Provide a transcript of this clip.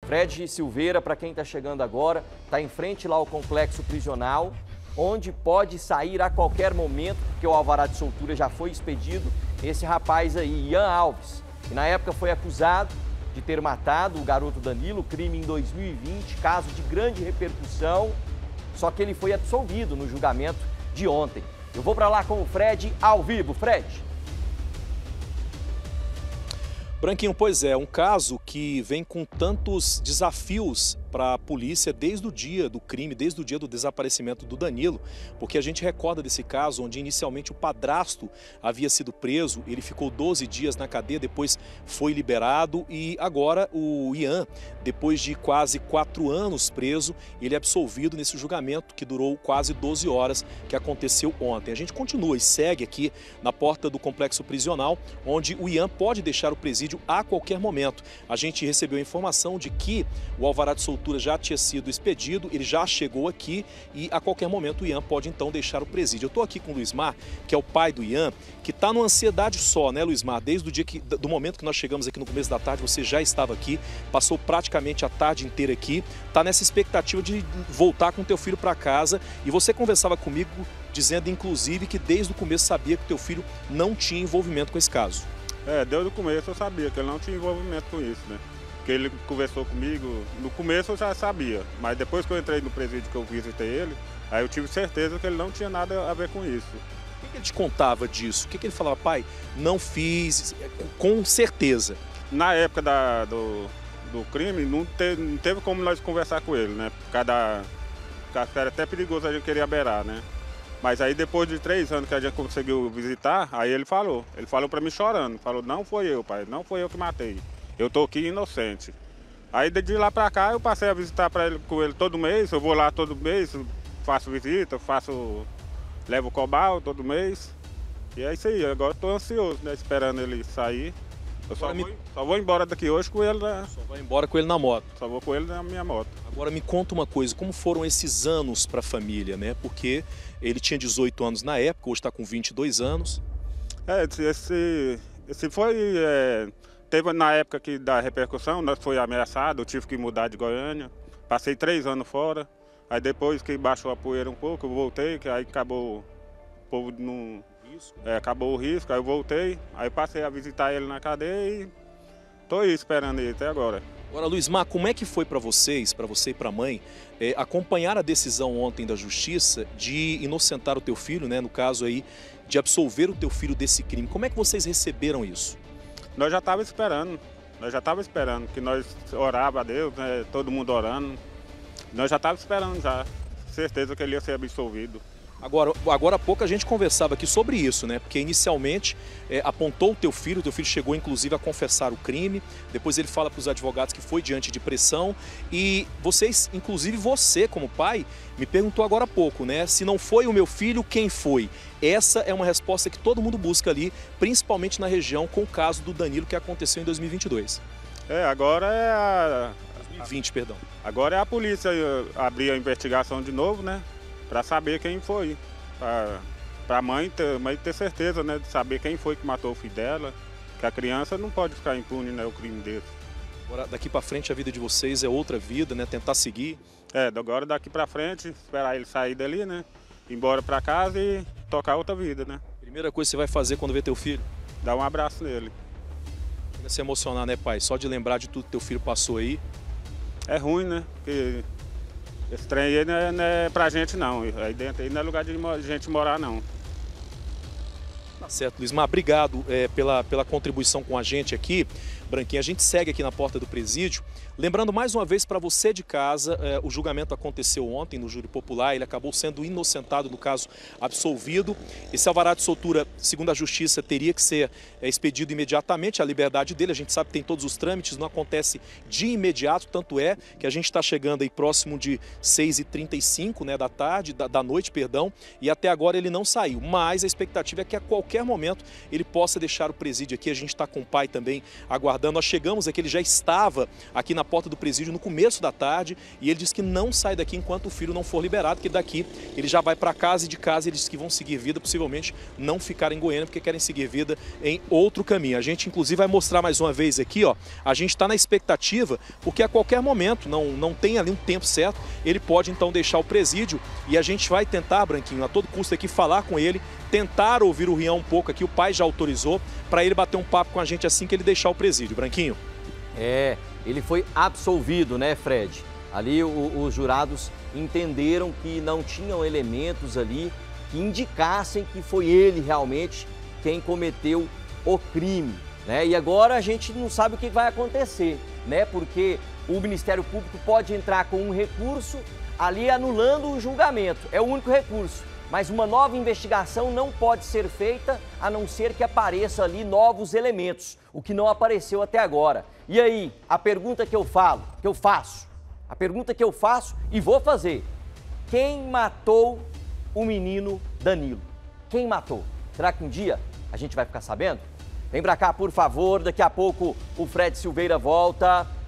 Fred Silveira, para quem está chegando agora, está em frente lá ao complexo prisional, onde pode sair a qualquer momento, porque o alvará de soltura já foi expedido. Esse rapaz aí, Ian Alves, que na época foi acusado de ter matado o garoto Danilo, crime em 2020, caso de grande repercussão, só que ele foi absolvido no julgamento de ontem. Eu vou para lá com o Fred ao vivo. Fred. Branquinho, pois é, um caso que vem com tantos desafios para a polícia desde o dia do crime, desde o dia do desaparecimento do Danilo, porque a gente recorda desse caso onde inicialmente o padrasto havia sido preso, ele ficou 12 dias na cadeia, depois foi liberado e agora o Ian, depois de quase 4 anos preso, ele é absolvido nesse julgamento que durou quase 12 horas, que aconteceu ontem. A gente continua e segue aqui na porta do complexo prisional, onde o Ian pode deixar o presídio a qualquer momento. A gente recebeu a informação de que o alvará de soltura já tinha sido expedido, ele já chegou aqui e a qualquer momento o Ian pode então deixar o presídio. Eu estou aqui com o Luismar, que é o pai do Ian, que está numa ansiedade só, né, Luismar? Desde o dia do momento que nós chegamos aqui no começo da tarde, você já estava aqui, passou praticamente a tarde inteira aqui, está nessa expectativa de voltar com o teu filho para casa e você conversava comigo dizendo inclusive que desde o começo sabia que o teu filho não tinha envolvimento com esse caso. Desde o começo eu sabia que ele não tinha envolvimento com isso, né? Que ele conversou comigo, no começo eu já sabia, mas depois que eu entrei no presídio que eu visitei ele, aí eu tive certeza que ele não tinha nada a ver com isso. O que ele te contava disso? O que ele falava, pai, não fiz, com certeza? Na época do crime, não teve como nós conversar com ele, né? Por causa que era até perigoso a gente querer aberar, né? Mas aí depois de 3 anos que a gente conseguiu visitar, aí ele falou para mim chorando, falou, não foi eu, pai, não foi eu que matei. Eu tô aqui inocente. Aí de lá pra cá eu passei a visitar com ele todo mês, eu vou lá todo mês, faço visita, levo cobal todo mês. E é isso aí, agora eu tô ansioso, né, esperando ele sair. Eu só vou embora daqui hoje com ele, né? Só vai embora com ele na moto? Só vou com ele na minha moto. Agora me conta uma coisa, como foram esses anos para a família, né? Porque ele tinha 18 anos na época, hoje está com 22 anos. Esse foi... Teve na época da repercussão, nós foi ameaçado, eu tive que mudar de Goiânia. Passei 3 anos fora, aí depois que baixou a poeira um pouco, eu voltei, que aí acabou o povo no... acabou o risco, aí eu voltei, aí passei a visitar ele na cadeia e tô aí esperando ele até agora. Agora, Luismar, como é que foi para você e para a mãe, acompanhar a decisão ontem da Justiça de inocentar o teu filho, né, no caso aí, de absolver o teu filho desse crime? Como é que vocês receberam isso? Nós já estávamos esperando, que nós orava a Deus, né, todo mundo orando. Nós já estávamos esperando já, certeza que ele ia ser absolvido. Agora há pouco a gente conversava aqui sobre isso, né? Porque inicialmente apontou o teu filho chegou inclusive a confessar o crime, depois ele fala para os advogados que foi diante de pressão e vocês, inclusive você como pai, me perguntou agora há pouco, né? Se não foi o meu filho, quem foi? Essa é uma resposta que todo mundo busca ali, principalmente na região com o caso do Danilo que aconteceu em 2022. Agora é a... 2020, perdão. Agora é a polícia abrir a investigação de novo, né? Para saber quem foi, para a mãe ter certeza, né, de saber quem foi que matou o filho dela, que a criança não pode ficar impune, né, o crime desse. Agora, daqui para frente a vida de vocês é outra vida, né, tentar seguir. Agora daqui para frente, esperar ele sair dali, né, ir embora para casa e tocar outra vida, né. Primeira coisa que você vai fazer quando ver teu filho? Dar um abraço nele. Chega a se emocionar, né, pai? Só de lembrar de tudo que teu filho passou aí. É ruim, né, porque... Esse trem aí não é pra gente não, aí dentro aí não é lugar de gente morar não. Tá certo, Luismar, obrigado pela contribuição com a gente aqui. Branquinho, a gente segue aqui na porta do presídio. Lembrando mais uma vez para você de casa, o julgamento aconteceu ontem no júri popular, ele acabou sendo inocentado, no caso absolvido. Esse alvará de soltura, segundo a justiça, teria que ser expedido imediatamente, a liberdade dele, a gente sabe que tem todos os trâmites, não acontece de imediato, tanto é que a gente está chegando aí próximo de 6h35, né, da noite, perdão, e até agora ele não saiu, mas a expectativa é que a qualquer momento ele possa deixar o presídio aqui, a gente está com o pai também aguardando aguardando. Nós chegamos aqui, ele já estava aqui na porta do presídio no começo da tarde e ele disse que não sai daqui enquanto o filho não for liberado, que daqui ele já vai para casa e de casa eles disse que vão seguir vida, possivelmente não ficar em Goiânia, porque querem seguir vida em outro caminho. A gente, inclusive, vai mostrar mais uma vez aqui, ó, a gente está na expectativa, porque a qualquer momento, não tem ali um tempo certo, ele pode então deixar o presídio e a gente vai tentar, Branquinho, a todo custo aqui falar com ele, tentar ouvir o Rian um pouco aqui, o pai já autorizou, para ele bater um papo com a gente assim que ele deixar o presídio. Branquinho. Ele foi absolvido, né, Fred? Ali os jurados entenderam que não tinham elementos ali que indicassem que foi ele realmente quem cometeu o crime, né? E agora a gente não sabe o que vai acontecer, né? Porque o Ministério Público pode entrar com um recurso ali anulando o julgamento, é o único recurso. Mas uma nova investigação não pode ser feita a não ser que apareça ali novos elementos, o que não apareceu até agora. E aí, a pergunta que eu faço e vou fazer: quem matou o menino Danilo? Quem matou? Será que um dia a gente vai ficar sabendo? Vem pra cá, por favor, daqui a pouco o Fred Silveira volta.